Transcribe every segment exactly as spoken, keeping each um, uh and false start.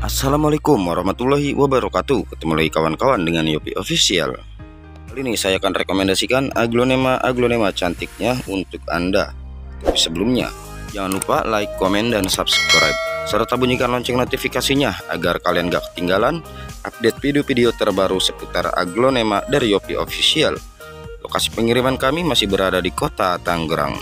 Assalamualaikum warahmatullahi wabarakatuh. Ketemu lagi kawan-kawan dengan Yopi Official. Kali ini saya akan rekomendasikan aglonema-aglonema cantiknya untuk Anda. Tapi sebelumnya, jangan lupa like, komen, dan subscribe, serta bunyikan lonceng notifikasinya agar kalian gak ketinggalan update video-video terbaru seputar aglonema dari Yopi Official. Lokasi pengiriman kami masih berada di kota Tangerang.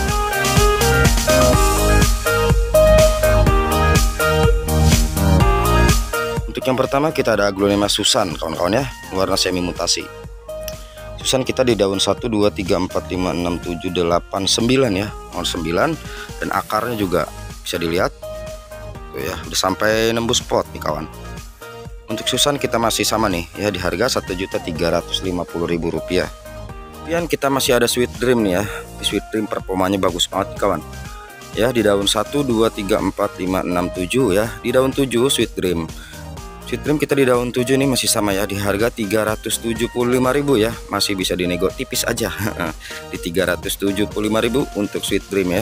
Untuk yang pertama kita ada aglonema Susan, kawan-kawan ya, warna semi mutasi. Susan kita di daun satu, dua, tiga, empat, lima, enam, tujuh, delapan, sembilan ya, mohon sembilan, dan akarnya juga bisa dilihat tuh ya, udah sampai nembus pot nih kawan. Untuk Susan kita masih sama nih ya, di harga satu juta tiga ratus lima puluh ribu rupiah. Kemudian kita masih ada Sweet Dream nih ya. Di Sweet Dream performanya bagus banget kawan ya, di daun satu, dua, tiga, empat, lima, enam, tujuh ya, di daun tujuh Sweet Dream. Sweet Dream kita di daun tujuh ini masih sama ya, di harga tiga ratus tujuh puluh lima ribu ya, masih bisa dinego tipis aja di tiga ratus tujuh puluh lima ribu untuk Sweet Dream ya.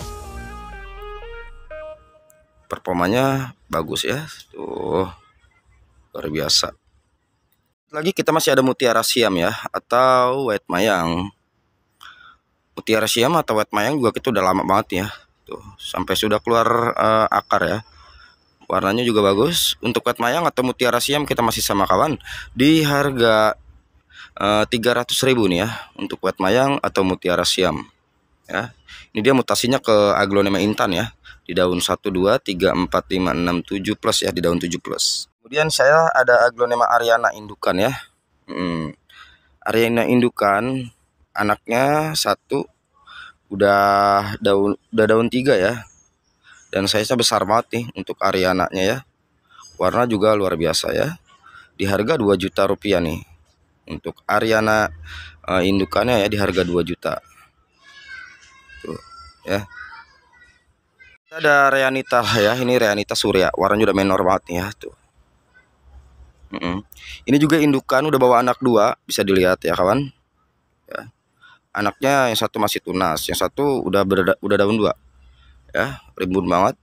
Performanya bagus ya, tuh luar biasa. Lagi kita masih ada Mutiara Siam ya, atau White Mayang. Mutiara Siam atau White Mayang juga kita udah lama banget ya, tuh sampai sudah keluar uh, akar ya. Warnanya juga bagus. Untuk White Mayang atau Mutiara Siam kita masih sama kawan, di harga uh, tiga ratus ribu nih ya, untuk White Mayang atau Mutiara Siam ya. Ini dia mutasinya ke aglonema Intan ya, di daun satu, dua, tiga, empat, lima, enam, tujuh plus ya, di daun tujuh plus. Kemudian saya ada aglonema Ariana indukan ya. hmm. Ariana indukan anaknya satu, udah daun udah daun tiga ya, dan size-nya besar banget nih untuk Ariananya ya. Warna juga luar biasa ya, di harga dua juta rupiah nih untuk Ariana uh, indukannya ya, di harga dua juta tuh ya. Kita ada Reanita ya, ini Reanita Surya, warnanya udah menor banget nih ya tuh. mm -mm. Ini juga indukan, udah bawa anak dua, bisa dilihat ya kawan ya. Anaknya yang satu masih tunas, yang satu udah berda, udah daun dua ya, rimbun banget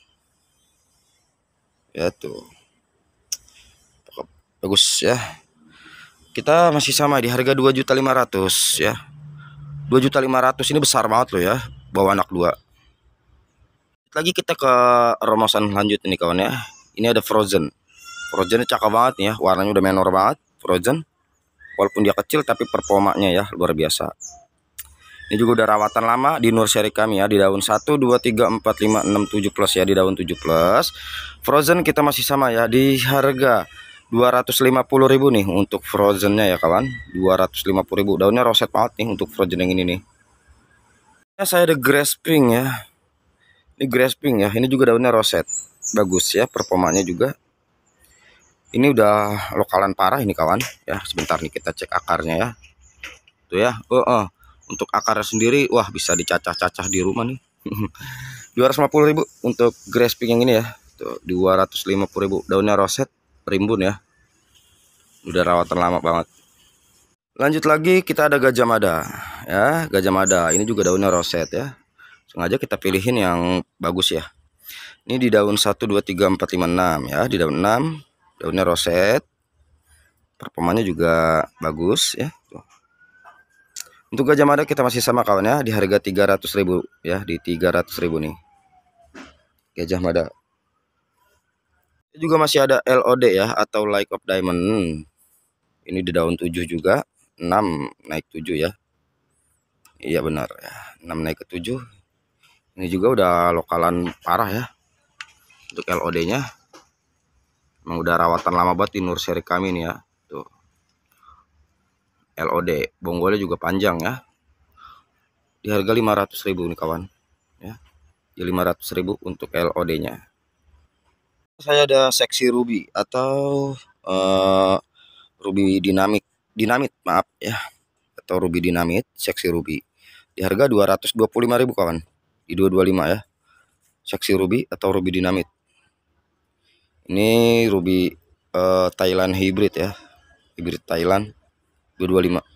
ya tuh, bagus ya. Kita masih sama di harga dua juta lima ratus ya, dua juta lima ratus. Ini besar banget loh ya, bawa anak dua. Lagi kita ke romosan lanjut ini kawan ya. Ini ada Frozen. Frozennya cakep banget nih ya, warnanya udah menor banget Frozen, walaupun dia kecil tapi performanya ya luar biasa. Ini juga udah rawatan lama di nursery kami ya, di daun satu, dua, tiga, empat, lima, enam, tujuh plus ya, di daun tujuh plus. Frozen kita masih sama ya, di harga dua ratus lima puluh ribu nih untuk Frozennya ya kawan, dua ratus lima puluh ribu. Daunnya roset banget nih untuk Frozen yang ini nih ya. Saya ada Grass Pink ya, ini Grass Pink ya, ini juga daunnya roset, bagus ya, performanya juga. Ini udah lokalan parah ini kawan ya. Sebentar nih kita cek akarnya ya, tuh ya. Oh, oh. Untuk akarnya sendiri, wah bisa dicacah-cacah di rumah nih. dua ratus lima puluh ribu untuk Grass Pink yang ini ya. Tuh, dua ratus lima puluh ribu. Daunnya roset, rimbun ya. Udah rawatan lama banget. Lanjut lagi kita ada Gajah Mada ya, Gajah Mada. Ini juga daunnya roset ya. Sengaja kita pilihin yang bagus ya. Ini di daun satu, dua, tiga, empat, lima, enam ya, di daun enam. Daunnya roset. Performanya juga bagus ya. Tuh. Untuk Gajah Mada kita masih sama kawan ya, di harga tiga ratus ribu ya, di tiga ratus ribu nih Gajah Mada. Juga masih ada L O D ya, atau Like of Diamond. Ini di daun tujuh juga, enam naik tujuh ya. Iya benar ya, enam naik ke tujuh. Ini juga udah lokalan parah ya untuk L O D-nya. Emang udah rawatan lama banget di nursery kami nih ya. Tuh. L O D, bonggolnya juga panjang ya, di harga lima ratus ribu nih kawan ya, di lima ratus ribu untuk L O D-nya. Saya ada Seksi Ruby atau uh, Ruby Dinamit, Dinamit maaf ya, atau Ruby Dinamit, Seksi Ruby, di harga dua ratus dua puluh lima ribu kawan, di dua ratus dua puluh lima ya, Seksi Ruby atau Ruby Dinamit. Ini Ruby uh, Thailand hybrid ya, hybrid Thailand, dua ratus dua puluh lima.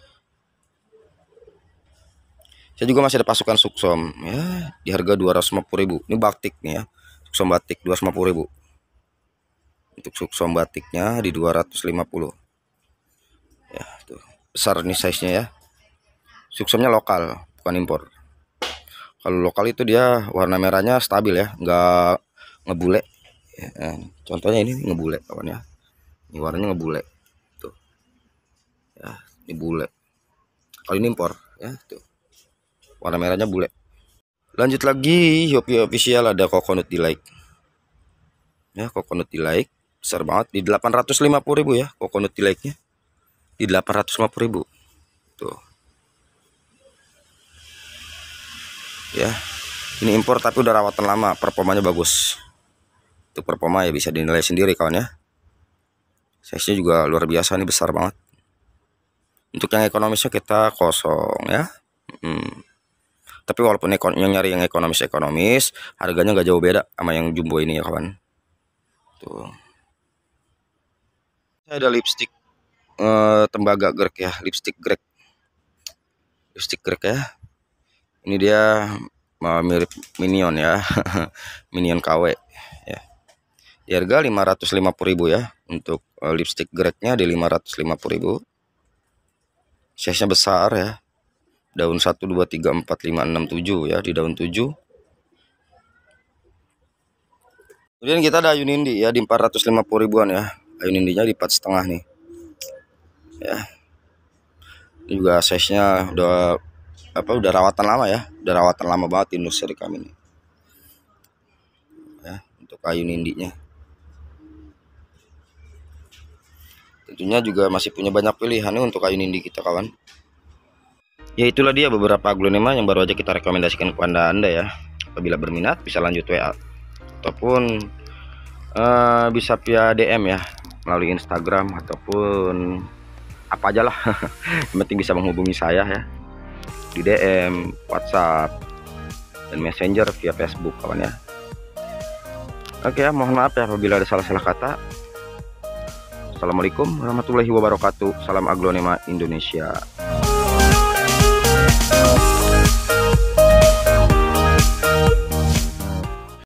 Saya juga masih ada pasukan Suksom ya, di harga dua ratus lima puluh ribu. Ini batik nih ya, Suksom batik dua ratus lima puluh ribu. Untuk suksom batiknya di dua ratus lima puluh. Ya, tuh. Besar nih size-nya ya. Suksomnya lokal, bukan impor. Kalau lokal itu dia warna merahnya stabil ya, nggak ngebule. Ya, contohnya ini ngebule kawan ya. Ini warnanya ngebule. Tuh. Ya, ini bule. Kalau ini impor ya, tuh. Warna merahnya bule. Lanjut lagi, Shopee official ada Coconut Delight. Ya, Coconut Delight besar banget di delapan ratus lima puluh ribu ya, Coconut Delight-nya. Di delapan ratus lima puluh ribu. Tuh. Ya. Ini impor tapi udah rawatan lama, performanya bagus. Itu performa ya bisa dinilai sendiri kawan ya. Size-nya juga luar biasa nih, besar banget. Untuk yang ekonomisnya kita kosong ya. Hmm. Tapi walaupun yang nyari yang ekonomis-ekonomis, harganya nggak jauh beda sama yang jumbo ini ya kawan. Tuh. Ada lipstick eh, tembaga grek ya, lipstick grek. Lipstick grek ya. Ini dia uh, mirip Minion ya. Minion K W ya. Di harga lima ratus lima puluh ribu ya. Untuk uh, lipstick greknya di lima ratus lima puluh ribu. Size-nya besar ya. Daun satu, dua, tiga, empat, lima, enam, tujuh ya, di daun tujuh. Kemudian kita ada ayun indi ya di empat ratus lima puluh ribuan ya. Ayun indinya di empat setengah nih. Ya. Ini juga size-nya udah apa udah rawatan lama ya. Udah rawatan lama banget di industri kami ini. Ya, untuk ayun indinya. Tentunya juga masih punya banyak pilihan nih untuk ayun indi kita kawan. Ya itulah dia beberapa aglonema yang baru aja kita rekomendasikan kepada Anda ya. Apabila berminat bisa lanjut W A ataupun uh, bisa via D M ya, melalui Instagram ataupun apa aja lah. Yang penting bisa menghubungi saya ya di D M, WhatsApp, dan Messenger via Facebook kawan ya. Oke ya, mohon maaf ya apabila ada salah-salah kata. Assalamualaikum warahmatullahi wabarakatuh. Salam aglonema Indonesia.